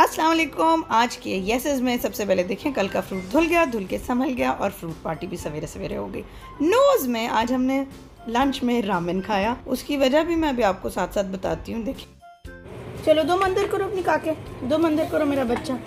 अस्सलाम वालेकुम। आज के येसेस में सबसे पहले देखें, कल का फ्रूट धुल गया, धुल के संभल गया और फ्रूट पार्टी भी सवेरे सवेरे हो गई। नोज़ में आज हमने लंच में रामेन खाया, उसकी वजह भी मैं अभी आपको साथ साथ बताती हूँ। देखिए, चलो दो मंदिर करो अपनी काके, दो मंदिर करो मेरा बच्चा।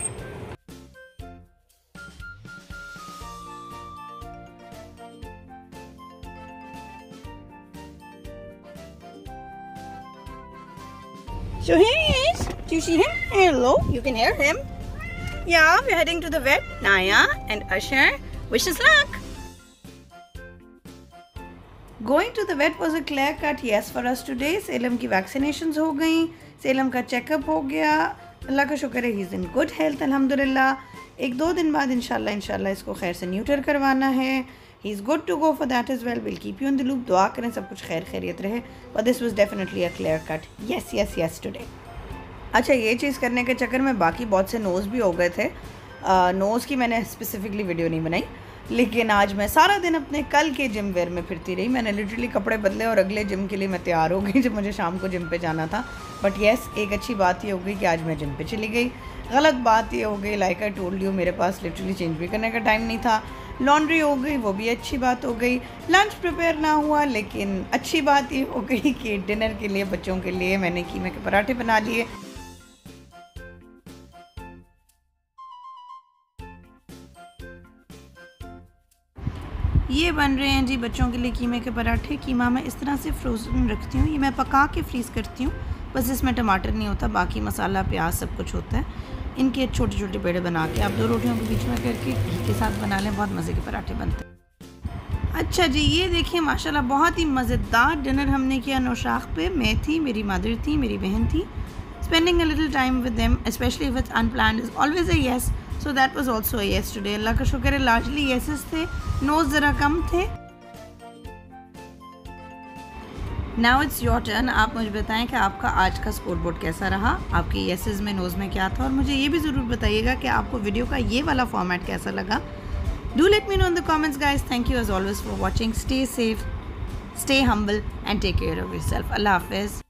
So here he is. Do you see him? Hello. You can hear him. Yeah, we're heading to the vet. Naya and Usher. Wish us luck. Going to the vet was a clear cut yes for us today. Salem की vaccinations हो गई, सेलम का checkup हो गया। अल्लाह का शुक्र है, he's in good health अल्हम्दुलिल्लाह। एक दो दिन बाद इंशाल्लाह इसको खैर से न्यूटर करवाना है। He's good to go for that as well. We'll keep you in the loop. दुआ करें सब कुछ खैर खैरियत रहे। But this was definitely a clear cut. Yes today. अच्छा, ये चीज़ करने के चक्कर में बाकी बहुत से नोज़ भी हो गए थे। नोज़ की मैंने स्पेसिफिकली वीडियो नहीं बनाई, लेकिन आज मैं सारा दिन अपने कल के जिम वेयर में फिरती रही। मैंने लिटरली कपड़े बदले और अगले जिम के लिए मैं तैयार हो गई जब मुझे शाम को जिम पे जाना था। बट येस, एक अच्छी बात ये हो गई कि आज मैं जिम पे चली गई। गलत बात ये हो गई, लाइक आई टोल्ड यू, मेरे पास लिटरली चेंज भी करने का टाइम नहीं था। लॉन्ड्री हो गई, वो भी अच्छी बात हो गई। लंच प्रिपेयर ना हुआ, लेकिन अच्छी बात ये हो गई कि डिनर के लिए बच्चों के लिए मैंने कीमे के पराठे बना लिए। ये बन रहे हैं जी बच्चों के लिए कीमे के पराठे। कीमा मैं इस तरह से फ्रोज़न रखती हूँ, ये मैं पका के फ्रीज़ करती हूँ, बस इसमें टमाटर नहीं होता, बाकी मसाला प्याज सब कुछ होता है। इनके छोटे छोटे पेड़े बना के आप दो रोटियों के बीच में करके घी के साथ बना लें, बहुत मज़े के पराठे बनते हैं। अच्छा जी, ये देखिए माशाल्लाह बहुत ही मज़ेदार डिनर हमने किया नौशाख पे। मैं थी, मेरी मदर थी, मेरी बहन थी। Spending a little time with them, specially if it's unplanned, is always a yes. So that was also a yes today. Allah का शुक्र है, लार्जली येसेस थे, नोज़ ज़रा कम थे। Now it's your turn. आप मुझे बताएं कि आपका आज का स्कोर बोर्ड कैसा रहा, आपके येसेस में नोज़ में क्या था, और मुझे ये भी ज़रूर बताइएगा कि आपको वीडियो का ये वाला फॉर्मेट कैसा लगा। Do let me know in the comments guys. Thank you as always for watching. Stay safe, stay humble and take care of yourself. Allah हाफिज़।